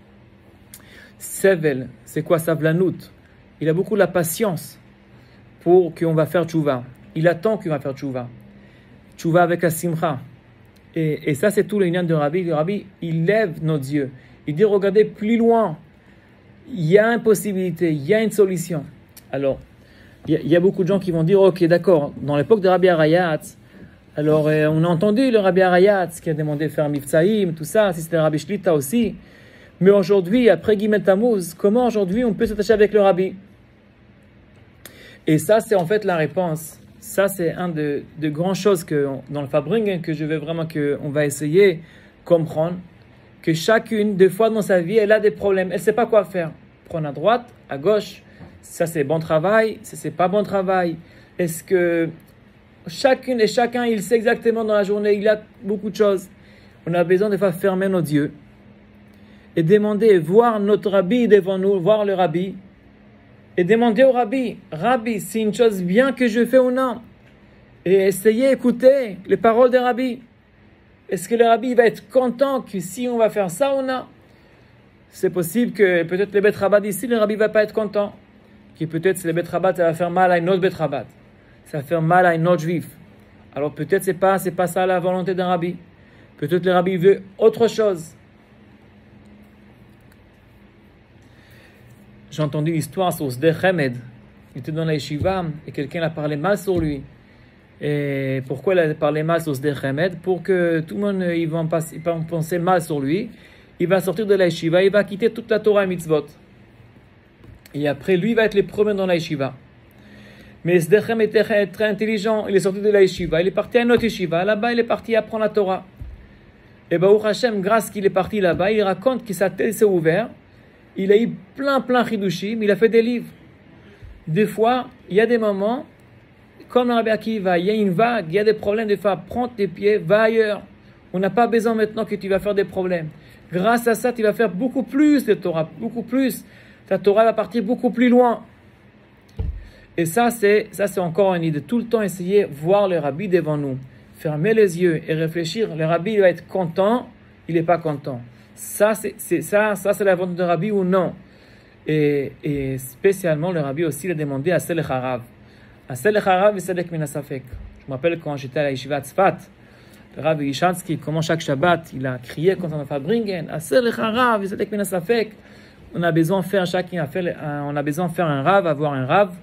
[SPEAKER 1] Sevel, c'est quoi Savlanout? Il a beaucoup de la patience pour qu'on va faire tchouva. Il attend qu'on va faire tchouva. Tchouva avec la simcha. Et, et ça, c'est tout le lien de Rabbi. Le Rabbi, il lève nos yeux. Il dit, regardez plus loin. Il y a une possibilité, il y a une solution. Alors, il y a, il y a beaucoup de gens qui vont dire, ok, d'accord, dans l'époque de Rabbi Arayat, alors euh, on a entendu le Rabbi Arayat qui a demandé de faire Mifsaïm, tout ça, si c'était le Rabbi Shlita aussi. Mais aujourd'hui, après Gimel Tammuz, comment aujourd'hui on peut s'attacher avec le Rabbi? Et ça, c'est en fait la réponse. Ça, c'est un de, de grandes choses que, dans le Fabringen que je veux vraiment qu'on va essayer de comprendre. Que chacune, des fois dans sa vie, elle a des problèmes. Elle ne sait pas quoi faire. Prendre à droite, à gauche. Ça, c'est bon travail. Ça, c'est pas bon travail. Est-ce que chacune et chacun, il sait exactement dans la journée, il a beaucoup de choses. On a besoin des fois de fermer nos yeux et demander, voir notre rabbi devant nous, voir le rabbi. Et demander au rabbi, rabbi, c'est une chose bien que je fais ou non? Et essayer d'écouter les paroles des rabbis. Est-ce que le rabbi va être content que si on va faire ça ou non? C'est possible que peut-être les bêtes rabat ici, le rabbi ne va pas être content. Que peut-être si les bêtes rabat, ça va faire mal à une autre bête rabat. Ça va faire mal à une autre juif. Alors peut-être c'est pas, c'est pas ça la volonté d'un rabbi. Peut-être le rabbi veut autre chose. J'ai entendu l'histoire sur Sdeh Hamed. Il était dans la yeshiva et quelqu'un a parlé mal sur lui. Et pourquoi il a parlé mal sur Sdeh Hamed? Pour que tout le monde ils vont passer, ils vont penser mal sur lui. Il va sortir de la yeshiva, il va quitter toute la Torah et mitzvot. Et après, lui va être le premier dans la yeshiva. Mais Sdeh Hamed était très intelligent. Il est sorti de la yeshiva, il est parti à une autre yeshiva. Là-bas, il est parti apprendre la Torah. Et Baruch Hashem, grâce qu'il est parti là-bas, il raconte que sa tête s'est ouverte. Il a eu plein, plein chidushim, il a fait des livres. Des fois, il y a des moments, comme le Rabbi Akiva, il y a une vague, il y a des problèmes, des fois, prends tes pieds, va ailleurs. On n'a pas besoin maintenant que tu vas faire des problèmes. Grâce à ça, tu vas faire beaucoup plus de Torah, beaucoup plus. Ta Torah va partir beaucoup plus loin. Et ça, c'est, ça, c'est encore une idée. Tout le temps, essayer de voir le Rabbi devant nous. Fermer les yeux et réfléchir. Le Rabbi va être content, il n'est pas content. Ça, c'est, c'est, ça, ça, c'est la volonté de Rabbi ou non. Et, et spécialement, le Rabbi aussi l'a demandé à Selech Harav. À Selech Harav et Selech Minasafek. Je me rappelle quand j'étais à la Yeshiva Tzfat, le Rabbi Ishansky, comment chaque Shabbat, il a crié quand on a fait Bringen, à Selech Harav et Selech Minasafek. On a besoin de faire chacun a fait, on a besoin de faire un Rav, avoir un Rav.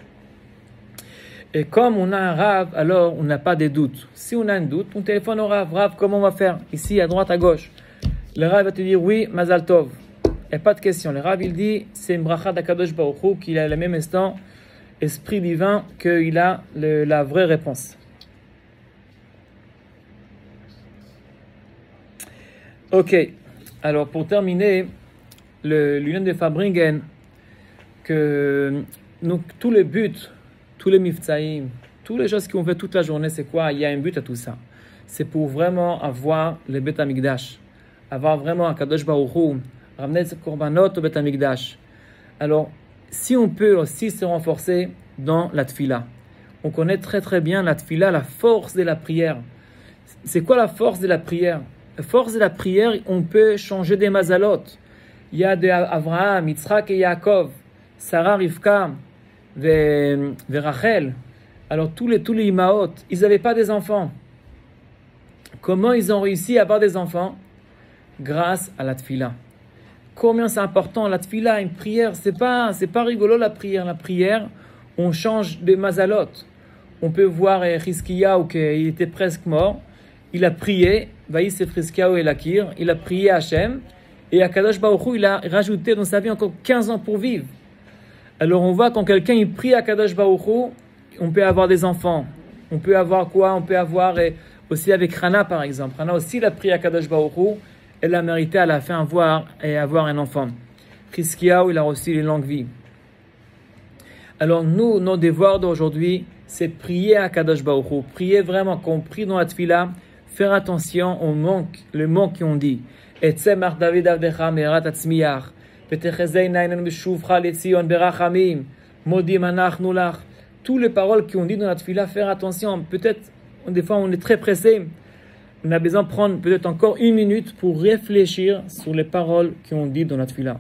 [SPEAKER 1] Et comme on a un Rav, alors on n'a pas de doute. Si on a un doute, on téléphone au Rav. Rav, comment on va faire? Ici, à droite, à gauche. Le Rav va te dire oui, Mazal Tov. Et pas de question. Le Rav, il dit, c'est une bracha d'Akadosh Baruch Hu, qu'il a le même instant, esprit divin, qu'il a le, la vraie réponse. Ok. Alors, pour terminer, le l'union de Fabringen, que nous, tous les buts, tous les miftaïm, toutes les choses qu'on fait toute la journée, c'est quoi? Il y a un but à tout ça. C'est pour vraiment avoir le Bet Hamikdash. Avoir vraiment un Kadosh Baruch Hu, ramener ce korbanot au Bet Hamikdash. Alors, si on peut aussi se renforcer dans la tfila. On connaît très très bien la tfila, la force de la prière. C'est quoi la force de la prière? La force de la prière, on peut changer des mazalot. Il y a de Abraham, Yitzhak et Yaakov, Sarah, Rivka, et Rachel. Alors tous les, tous les imaot, ils n'avaient pas des enfants. Comment ils ont réussi à avoir des enfants? Grâce à la tfila. Combien c'est important la tfila, une prière, c'est pas, c'est pas rigolo la prière. La prière, on change de mazalot. On peut voir Chizkiyahu qu'il était presque mort. Il a prié, Vaïs et Chizkiyahu et Lakir, il a prié à Hachem, et à Kadosh Baruch Hu, il a rajouté dans sa vie encore quinze ans pour vivre. Alors on voit quand quelqu'un il prie à Kadosh Baruch Hu, on peut avoir des enfants. On peut avoir quoi? On peut avoir et aussi avec Rana par exemple. Rana aussi, il a prié à Kadosh Baruch Hu, elle a mérité à la fin avoir, et avoir un enfant. Chizkiyahu, il a reçu une longue vie. Alors nous, nos devoirs d'aujourd'hui, c'est prier à Kadosh Baruch Hu. Prier vraiment, qu'on prie dans la tefila, faire attention au manque, le mot qu'on dit. Etse mar David avdecha merat atzmiyach, petechezei nainen beshuvcha letzion berachamim, modim anachnu lach. Toutes les paroles qu'on dit dans la tefila, faire attention. Peut-être, des fois, on est très pressé. On a besoin de prendre peut-être encore une minute pour réfléchir sur les paroles qu'on dit dans la tefila.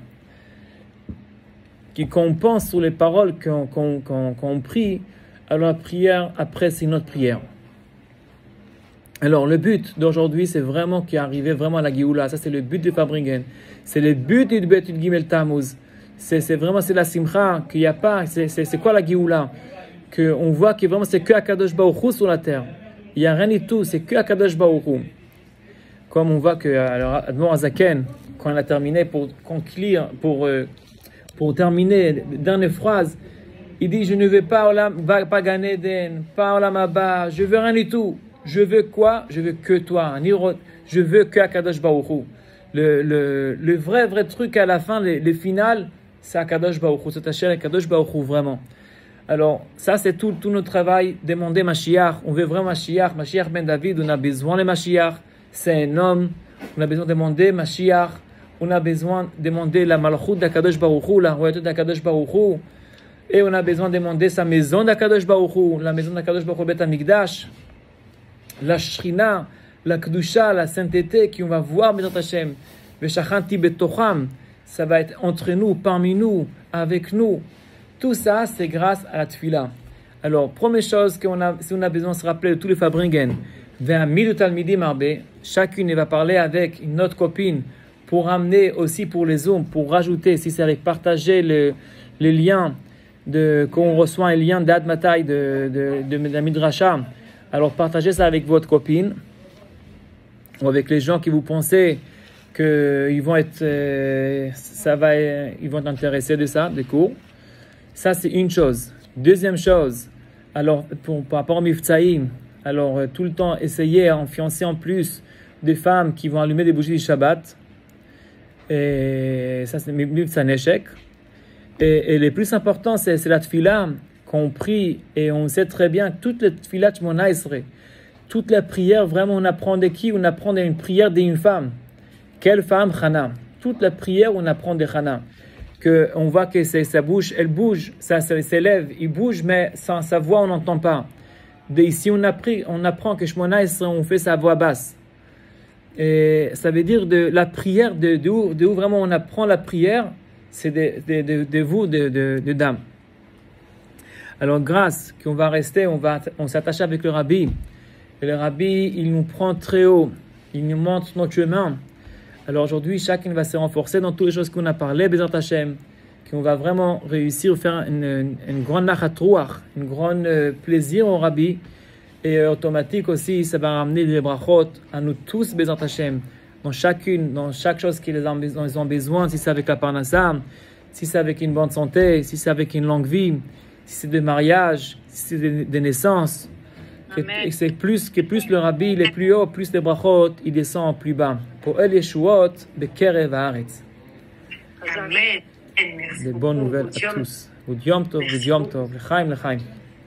[SPEAKER 1] Qu'on pense sur les paroles qu'on, qu'on, qu'on, qu'on prie, alors la prière, après, c'est notre prière. Alors, le but d'aujourd'hui, c'est vraiment qu'il arrive vraiment à la Géoula. Ça, c'est le but de Fabringen. C'est le but du Bet Gimel Tammuz. C'est, c'est vraiment, c'est la Simcha qu'il n'y a pas. C'est, c'est, c'est quoi la Géoula? Qu'on voit que vraiment, c'est que Akadosh Baruch Hu sur la terre. Il n'y a rien du tout. C'est que Akadosh Baruch Hu. Comme on voit que, alors, Admor Azaken, quand il a terminé pour conclure, pour, euh, pour terminer, dernière phrase, il dit, je ne veux pas pas Gan Eden, pas Olam Haba, je veux rien du tout. Je veux quoi? Je veux que toi. Je veux que Akadosh Baruch Hu. Le, le, le vrai, vrai truc à la fin, le, le final, c'est Akadosh Baruch Hu. C'est Hachem Akadosh Baruch Hu, vraiment. Alors, ça, c'est tout, tout notre travail. Demander Mashiach. On veut vraiment Mashiach. Mashiach ben David, on a besoin de Mashiach. C'est un homme. On a besoin de demander Mashiach. On a besoin de demander la Malchut d'Akadosh Baruch Hu, la royauté d'Akadosh Baruch Hu. Et on a besoin de demander sa maison d'Akadosh Baruch Hu, la maison d'Akadosh Baruch Hu, Bet Hamikdash. La Shrina, la Kedusha, la sainteté qu'on va voir, Bezrat Hashem, Veshachanti betocham, ça va être entre nous, parmi nous, avec nous. Tout ça, c'est grâce à la tefila. Alors, première chose, qu'on a, si on a besoin de se rappeler de tous les Fabringen, chacune va parler avec une autre copine pour amener aussi pour les hommes, pour rajouter, si c'est avec partager le, les liens, de, qu'on reçoit un lien d'Admatai de, de, de, de la Midrasha, alors partagez ça avec votre copine ou avec les gens qui vous pensez qu'ils vont être, euh, ça va, euh, ils vont être intéressés de ça, des cours. Ça, c'est une chose. Deuxième chose, alors, pour, par rapport au Miftsaïm, alors, euh, tout le temps, essayez à fiancer en plus des femmes qui vont allumer des bougies du Shabbat. Et ça, c'est un échec. Et, et le plus important, c'est, c'est la tfila qu'on prie. Et on sait très bien que toutes les tfilat Shmona Esrei, toutes les prières, vraiment, on apprend de qui? On apprend d'une prière d'une femme. Quelle femme? Chana. Toute la prière, on apprend de Chana. Que on voit que c'est, sa bouche, elle bouge, ça, ça s'élève, il bouge, mais sans sa voix, on n'entend pas. De ici, on, appris, on apprend que Shmona Esrei, on fait sa voix basse. Et ça veut dire de la prière, de, de, où, de où vraiment on apprend la prière, c'est de, de, de, de vous, de, de, de dames. Alors, grâce qu'on va rester, on, va, on s'attache avec le Rabbi. Et le Rabbi, il nous prend très haut, il nous montre notre chemin. Alors aujourd'hui, chacun va se renforcer dans toutes les choses qu'on a parlé, Bezat Hashem, qu'on va vraiment réussir à faire une, une, une grande nachat ruach, un grand euh, plaisir au Rabbi. Et euh, automatique aussi, ça va ramener des brachot à nous tous, Bezat Hashem, dans chacune, dans chaque chose qu'ils ont, ils ont besoin, si c'est avec la parnassa, si c'est avec une bonne santé, si c'est avec une longue vie, si c'est des mariages, si c'est des, des naissances. Et c'est plus que plus le Rabbi il est plus haut, plus les brachot, il descend plus bas. Pour El Yeshuot, Bekerev Haaretz.
[SPEAKER 2] Amen.
[SPEAKER 1] Des bonnes nouvelles à tous. Ud Yom Tov, Ud Yom Tov, L'chaim, L'chaim.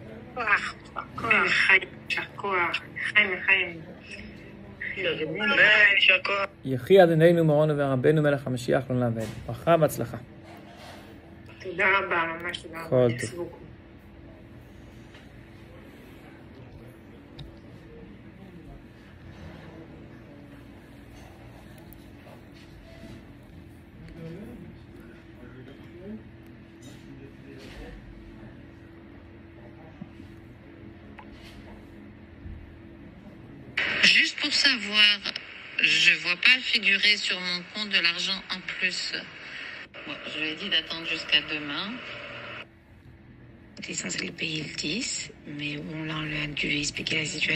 [SPEAKER 1] יחי אדוננו מורנו ורבנו מלך המשיח לעולם ועד. ברכה והצלחה.
[SPEAKER 2] תודה רבה, ממש תודה
[SPEAKER 1] כל
[SPEAKER 2] רבה.
[SPEAKER 1] טוב.
[SPEAKER 3] Juste pour savoir, je vois pas figurer sur mon compte de l'argent en plus. Bon, je lui ai dit d'attendre jusqu'à demain.
[SPEAKER 4] Il est censé le payer le dix, mais on l'a dû expliquer la situation.